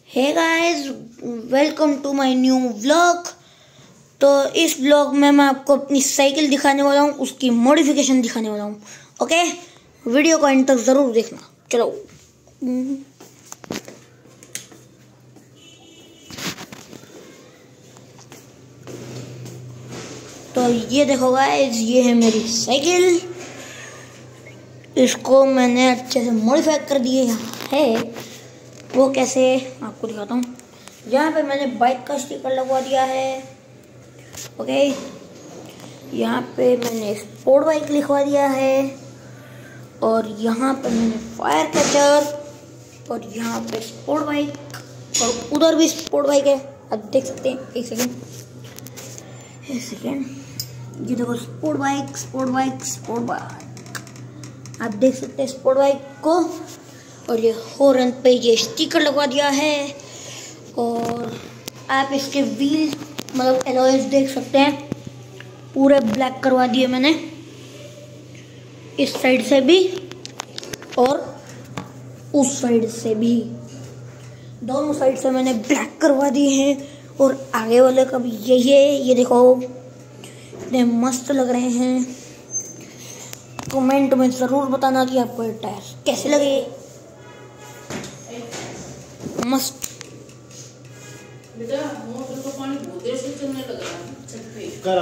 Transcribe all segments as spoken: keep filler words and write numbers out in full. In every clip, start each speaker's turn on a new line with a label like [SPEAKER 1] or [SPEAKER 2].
[SPEAKER 1] Hey guys, welcome to my new vlog. तो इस vlog में मैं आपको अपनी साइकिल दिखाने वाला हूँ, उसकी मॉडिफिकेशन दिखाने वाला हूँ। ओके, वीडियो को एंड तक ज़रूर देखना। चलो। तो ये देखो गाइस, ये है मेरी साइकिल। इसको मैंने अच्छे से मॉडिफाई कर दिया है। वो कैसे आपको दिखाता हूँ। यहाँ पे मैंने बाइक का स्टिकर लगवा दिया है। ओके, यहाँ पे मैंने स्पोर्ट बाइक लिखवा दिया है, और यहाँ पे मैंने फायर कैचर, और यहाँ पे स्पोर्ट बाइक, और उधर भी स्पोर्ट बाइक है, आप देख सकते हैं। एक सेकेंड एक सेकेंड ये देखो, sport bike sport bike sport bike आप देख सकते हैं स्पोर्ट बाइक को। और ये हॉर्न पे ये स्टिकर लगवा दिया है, और आप इसके व्हील मतलब एलॉयज देख सकते हैं, पूरे ब्लैक करवा दिए मैंने, इस साइड से भी और उस साइड से भी, दोनों साइड से मैंने ब्लैक करवा दिए हैं। और आगे वाले का भी यही है। ये देखो, इतने मस्त लग रहे हैं। कमेंट में ज़रूर बताना कि आपको ये टायर कैसे लगे। मस्त।
[SPEAKER 2] बेटा मोटर का पानी बहुत देर से चलने लगा है।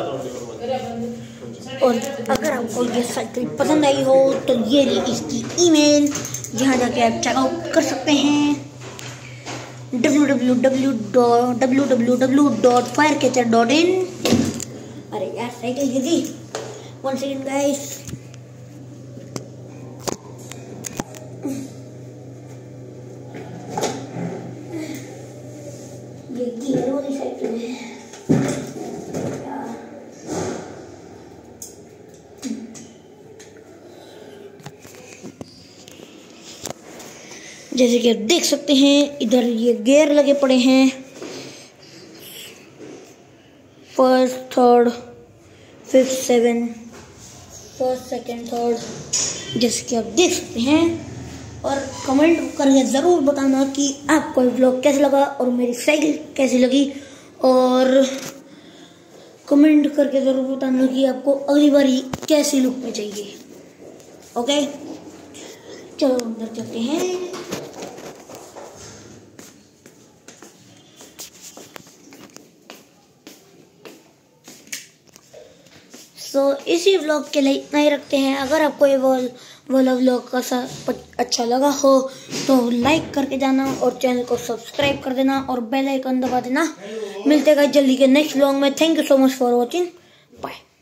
[SPEAKER 1] और अगर आपको ये साइकिल पसंद आई हो तो ये रही इसकी ईमेल, जहाँ जाके आप चेकआउट कर सकते हैं W W W dot W W W dot fire catcher dot in. अरे यार, साइकिल गिरी। One second guys. ये गियर वाली साइकिल है। जैसे कि आप देख सकते हैं, इधर ये गियर लगे पड़े हैं, first third fifth seven first second third, जैसे कि आप देख सकते हैं। और कमेंट करके ज़रूर बताना कि आपको ये व्लॉग कैसा लगा और मेरी साइकिल कैसी लगी, और कमेंट करके ज़रूर बताना कि आपको अगली बारी कैसी लुक में चाहिए। ओके, चलो अंदर चलते हैं। सो so, इसी व्लॉग के लिए इतना ही रखते हैं। अगर आपको ये वो वाला व्लॉग का सा अच्छा लगा हो तो लाइक करके जाना, और चैनल को सब्सक्राइब कर देना, और बेल आइकन दबा देना। मिलते हैं जल्दी के नेक्स्ट व्लॉग में। Thank you so much for watching. Bye.